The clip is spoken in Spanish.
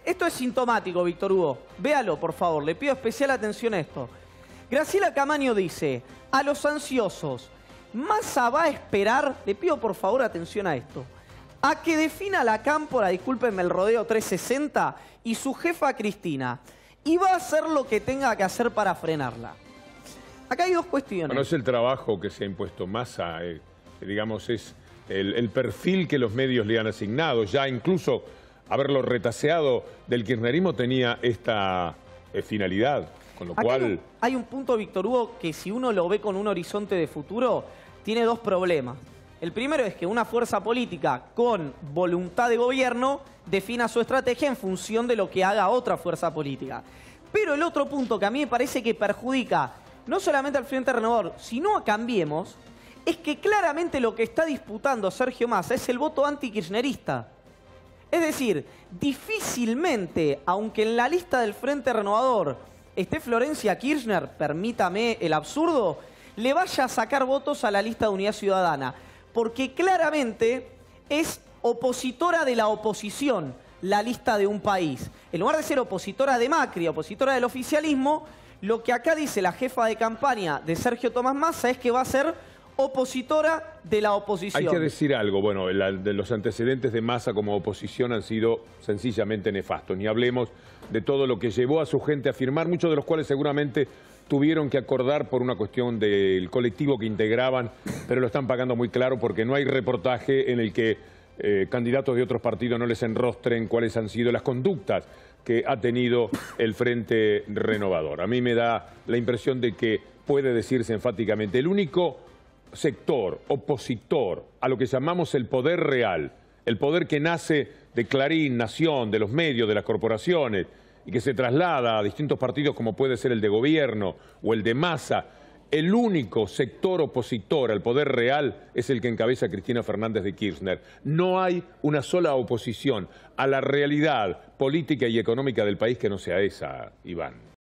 Esto es sintomático, Víctor Hugo. Véalo, por favor. Le pido especial atención a esto. Graciela Camaño dice, a los ansiosos, Massa va a esperar, le pido por favor atención a esto, a que defina la cámpora, discúlpenme el rodeo 360, y su jefa Cristina, y va a hacer lo que tenga que hacer para frenarla. Acá hay dos cuestiones. Bueno, es el trabajo que se ha impuesto Massa, digamos, es el perfil que los medios le han asignado. Ya incluso haberlo retaseado del kirchnerismo tenía esta finalidad, con lo cual... Hay un punto, Víctor Hugo, que si uno lo ve con un horizonte de futuro, tiene dos problemas. El primero es que una fuerza política con voluntad de gobierno defina su estrategia en función de lo que haga otra fuerza política. Pero el otro punto que a mí me parece que perjudica no solamente al Frente Renovador, sino a Cambiemos, es que claramente lo que está disputando Sergio Massa es el voto antikirchnerista. Es decir, difícilmente, aunque en la lista del Frente Renovador esté Florencia Kirchner, permítame el absurdo, le vaya a sacar votos a la lista de Unidad Ciudadana. Porque claramente es opositora de la oposición la lista de un país. En lugar de ser opositora de Macri, opositora del oficialismo, lo que acá dice la jefa de campaña de Sergio Tomás Massa es que va a ser opositora de la oposición. Hay que decir algo, bueno, de los antecedentes de Massa como oposición han sido sencillamente nefastos. Ni hablemos de todo lo que llevó a su gente a firmar, muchos de los cuales seguramente tuvieron que acordar por una cuestión del colectivo que integraban, pero lo están pagando muy claro porque no hay reportaje en el que candidatos de otros partidos no les enrostren cuáles han sido las conductas que ha tenido el Frente Renovador. A mí me da la impresión de que puede decirse enfáticamente el único sector opositor a lo que llamamos el poder real, el poder que nace de Clarín, Nación, de los medios, de las corporaciones y que se traslada a distintos partidos como puede ser el de gobierno o el de Massa, el único sector opositor al poder real es el que encabeza Cristina Fernández de Kirchner. No hay una sola oposición a la realidad política y económica del país que no sea esa, Iván.